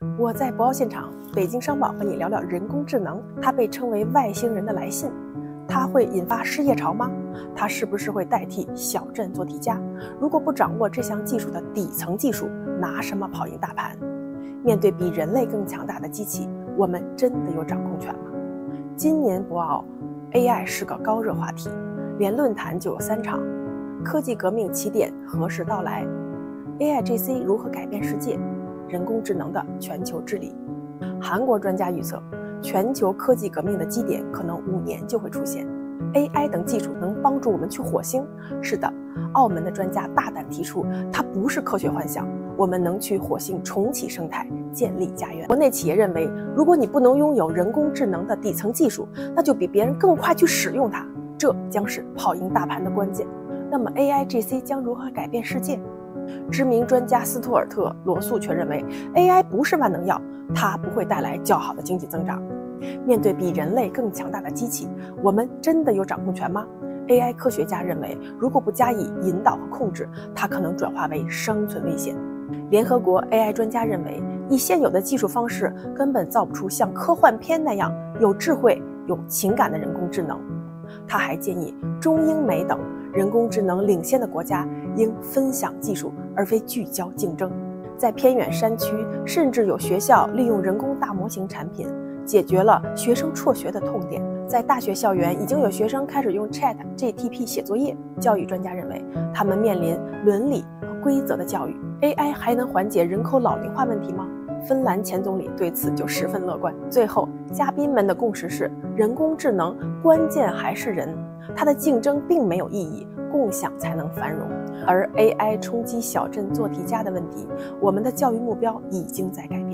我在博鳌现场，北京商报和你聊聊人工智能。它被称为外星人的来信，它会引发失业潮吗？它是不是会代替小镇做题家？如果不掌握这项技术的底层技术，拿什么跑赢大盘？面对比人类更强大的机器，我们真的有掌控权吗？今年博鳌 AI 是个高热话题，连论坛就有3场。科技革命起点何时到来？ AIGC 如何改变世界？人工智能的全球治理。韩国专家预测，全球科技革命的基点可能5年就会出现。AI 等技术能帮助我们去火星？是的，澳门的专家大胆提出，它不是科学幻想，我们能去火星重启生态，建立家园。国内企业认为，如果你不能拥有人工智能的底层技术，那就比别人更快去使用它，这将是跑赢大盘的关键。那么 AIGC 将如何改变世界？知名专家斯图尔特·罗素却认为 AI 不是万能药，它不会带来较好的经济增长。面对比人类更强大的机器，我们真的有掌控权吗？ AI 科学家认为，如果不加以引导和控制，它可能转化为生存危险。联合国 AI 专家认为，以现有的技术方式根本造不出像科幻片那样有智慧、有情感的人工智能。他还建议中英美等人工智能领先的国家应分享技术，而非聚焦竞争。在偏远山区，甚至有学校利用人工大模型产品，解决了学生辍学的痛点。在大学校园，已经有学生开始用 ChatGPT 写作业。教育专家认为，他们面临伦理和规则的教育。AI 还能缓解人口老龄化问题吗？芬兰前总理对此就十分乐观。最后，嘉宾们的共识是，人工智能关键还是人，它的竞争并没有意义，共享才能繁荣。而 AI 冲击小镇做题家的问题，我们的教育目标已经在改变。